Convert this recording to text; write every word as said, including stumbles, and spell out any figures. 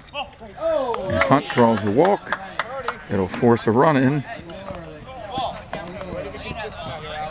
And Hunt draws the walk. It'll force a run in.